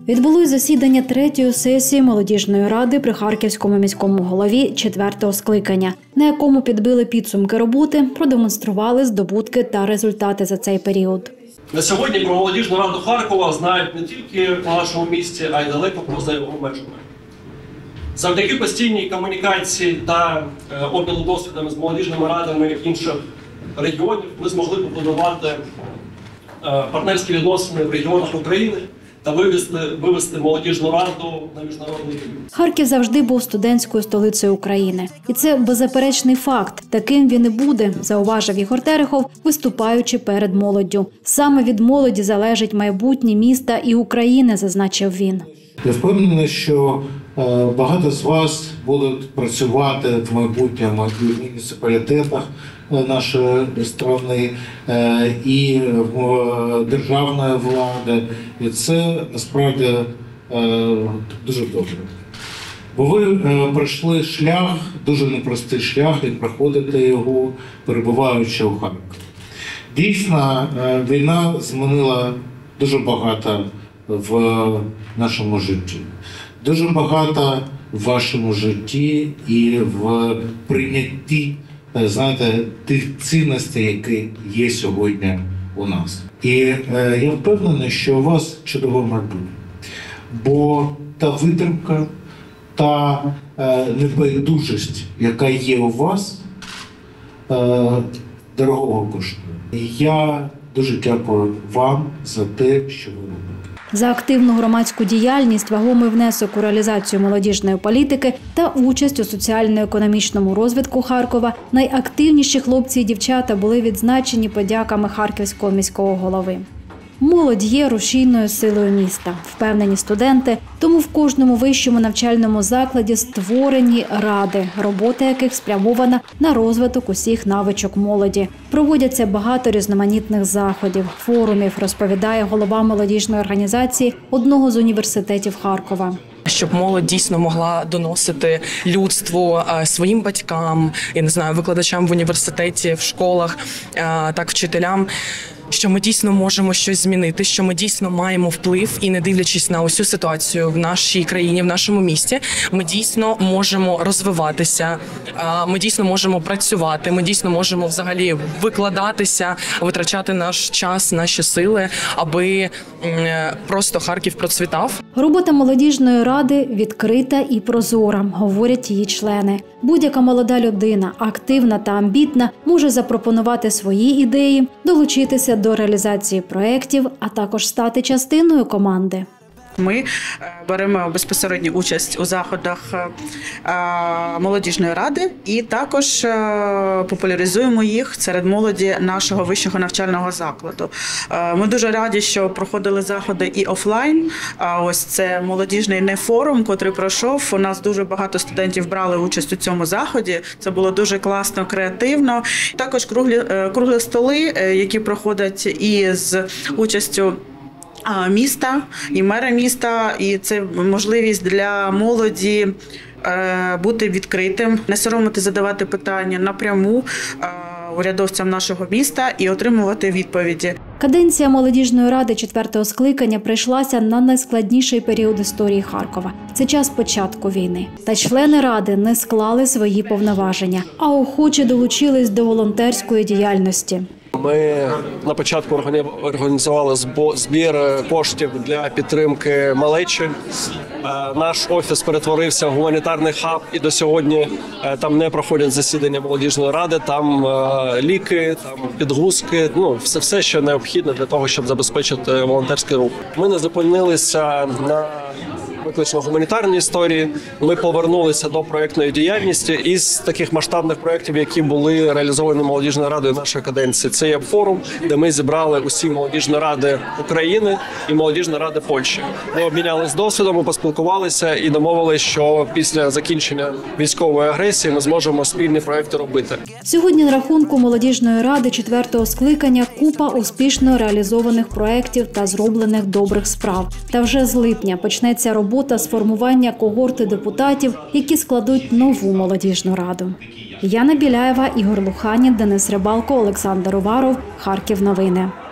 Відбулось засідання 3-ї сесії молодіжної ради при Харківському міському голові 4-го скликання, на якому підбили підсумки роботи, продемонстрували здобутки та результати за цей період. На сьогодні про молодіжну раду Харкова знають не тільки в нашому місті, а й далеко поза його межами. Завдяки постійній комунікації та обміну досвідами з молодіжними радами інших регіонів ми змогли побудувати партнерські відносини в регіонах України та вивести молодіжну раду на міжнародний рівень. Харків завжди був студентською столицею України. І це беззаперечний факт. Таким він і буде, зауважив Ігор Терехов, виступаючи перед молоддю. Саме від молоді залежить майбутнє міста і України, зазначив він. Я впевнений, що багато з вас будуть працювати в майбутньому в муніципалітетах нашої країни і в державної влади. І це насправді дуже добре. Бо ви пройшли шлях, дуже непростий шлях, і проходите його, перебуваючи у Харкові. Дійсно, війна змінила дуже багато в нашому житті. Дуже багато в вашому житті і в прийнятті, знаєте, тих цінностей, які є сьогодні у нас. І я впевнений, що у вас чудове майбутнє. Бо та витримка, та небайдужість, яка є у вас, дорогого коштує. І я дуже дякую вам за те, що ви робите. За активну громадську діяльність, вагомий внесок у реалізацію молодіжної політики та участь у соціально-економічному розвитку Харкова найактивніші хлопці і дівчата були відзначені подяками Харківського міського голови. Молодь є рушійною силою міста, впевнені студенти, тому в кожному вищому навчальному закладі створені ради, робота яких спрямована на розвиток усіх навичок молоді. Проводяться багато різноманітних заходів, форумів, розповідає голова молодіжної організації одного з університетів Харкова. Щоб молодь дійсно могла доносити людству, своїм батькам, я не знаю, викладачам в університеті, в школах, так вчителям, що ми дійсно можемо щось змінити, що ми дійсно маємо вплив і, не дивлячись на усю ситуацію в нашій країні, в нашому місті, ми дійсно можемо розвиватися, ми дійсно можемо працювати, ми дійсно можемо взагалі викладатися, витрачати наш час, наші сили, аби просто Харків процвітав. Робота молодіжної ради відкрита і прозора, говорять її члени. Будь-яка молода людина, активна та амбітна, може запропонувати свої ідеї, долучитися до реалізації проєктів, а також стати частиною команди. Ми беремо безпосередню участь у заходах молодіжної ради і також популяризуємо їх серед молоді нашого вищого навчального закладу. Ми дуже раді, що проходили заходи і офлайн. Ось це молодіжний нефорум, котрий пройшов. У нас дуже багато студентів брали участь у цьому заході. Це було дуже класно, креативно. Також круглі столи, які проходять із участю міста і мера міста, і це можливість для молоді бути відкритим, не соромити задавати питання напряму урядовцям нашого міста і отримувати відповіді. Каденція молодіжної ради 4-го скликання прийшлася на найскладніший період історії Харкова. Це час початку війни. Та члени ради не склали свої повноваження, а охоче долучились до волонтерської діяльності. Ми на початку організували збір коштів для підтримки малечі. Наш офіс перетворився в гуманітарний хаб, і до сьогодні там не проходять засідання молодіжної ради, там ліки, там підгузки, все, що необхідне для того, щоб забезпечити волонтерський рух. Ми не зупинилися на виключно гуманітарній історії. Ми повернулися до проєктної діяльності із таких масштабних проєктів, які були реалізовані молодіжною радою нашої каденції. Це є форум, де ми зібрали усі молодіжні ради України і молодіжні ради Польщі. Ми обмінялися досвідом, ми поспілкувалися і домовилися, що після закінчення військової агресії ми зможемо спільні проєкти робити. Сьогодні на рахунку молодіжної ради 4-го скликання купа успішно реалізованих проєктів та зроблених добрих справ. Та вже з липня почнеться робота з формування когорти депутатів, які складуть нову молодіжну раду. Яна Біляєва, Ігор Луханін, Денис Рибалко, Олександр Уваров. Харків новини.